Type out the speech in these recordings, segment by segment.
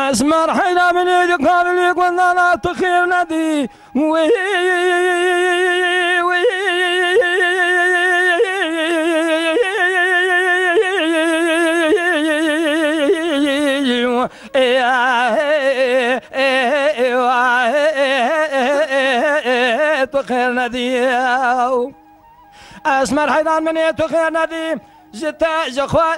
اسمر حينا من يدك قابل قلنا لا تخير ندي تخير ندي اسمر حينا من يدك تخير ندي جتا جخوا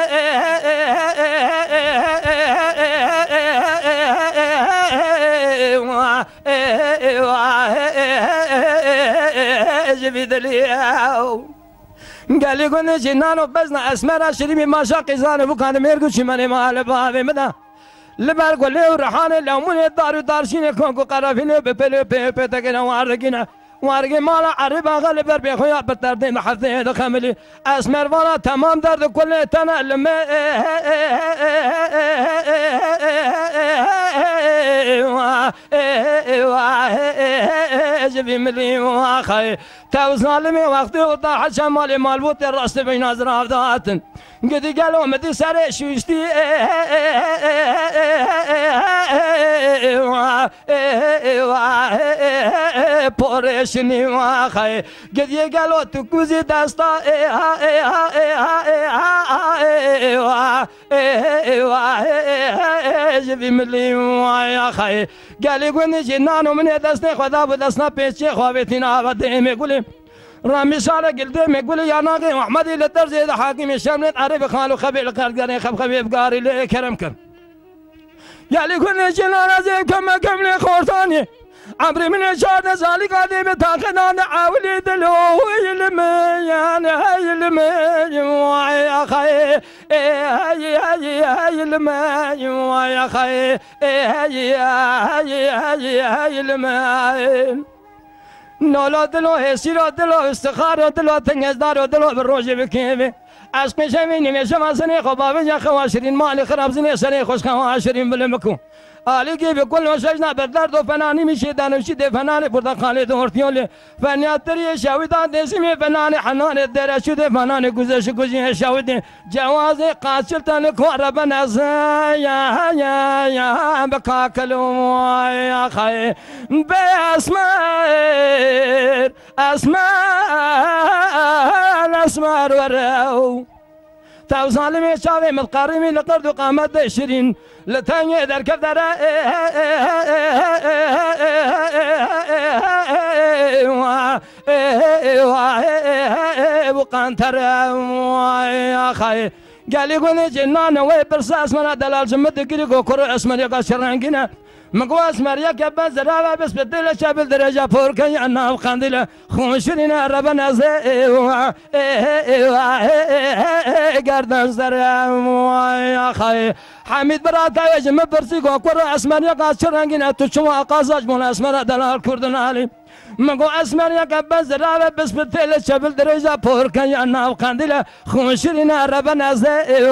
جبيد الياو قال لي كنا جنان وبزنا اسمر شريمي ما شاق زان وكان ميرغو شمالي مال بابي مدا لبال قولي ورحان لامون الدار دارشين كونكو قرافين ببلو بيبي تكنا وارقنا وارگی مالا عربا غالبر بخویا بتردین حفظه دخملی اسمر والا تمام درد کل تنه لمه جبی ملی واخی تو ظالمی وقتی ودا حشم مالی مالبوت راست بین از رافداتن گدی گلو مدی سر شوشتی پورشنی واخی گدی گلو تو کوزی دستا جبی ملی واخی گلی گونی جنانو من دست خدا بود دستنا پیچه خوابتین آباده میگولی رامی شارع گلده میگولی یا ناقی احمدی لطرز ده حاکم شملت عرب خالو خبیل قردگانی خبیب گاری لی کرم کن گلی گونی جنان از کم لی خورتانی عمري من شاد زالي قادي بتاخدان عاولي دلو يلميان هاي المي ويا خي هاي المي ويا خي هاي المي نولا دلو هسيرو دلو استخارو دلو تنجزدارو دلو بالروج بكيفي عشق شميني مشما سني خبابي يا خواشرين مالي خراب سني سني خوش خواشرين بالمكو آلیگی به کل وشجنا بدرد و فنانی میشه دانشی ده فنان برد خالد ورتیول فنیاتری شاویدان دسمی فنان حنان درشو ده فنان گذشت گذین شاوید جواز قاتل تن کوار بناز یا بکاکلو یا خی به اسمار ورو تو ظالمی شاوی متقارمی لقرد و قامت شیرین لتاني در كدر وقانتر يا خي قال يقول جنان ويبرساس من دلال جمد قريقو كرو اسمر يقا شرانقنا مقواس مريك يبان زرابة بس بدل شابل درجة فوركا يعنا وقاندلة خوشرنا ربنا زي قردان زرام يا خي حميد براتا يجم برسيقو كرو اسمر يقا شرانقنا تشوا قازاج من اسمر دلال كردن علي مگو اسمر یک بزرگ بس بتل شبل درجا پر کنی ناو قندیل خوشرین عرب نزه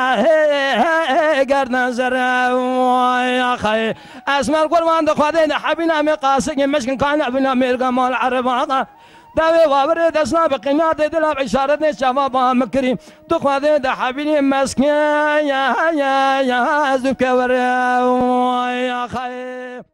گردن زره وای خی اسمر قربان دخوادین حبینا مقاسق مشکن کان ابنا میرگا مال عرب آقا داوی وابر دسنا بقنات دلاب اشارت نه شباب مکری دخوادین ده حبینی مسکن یا زکور وای خی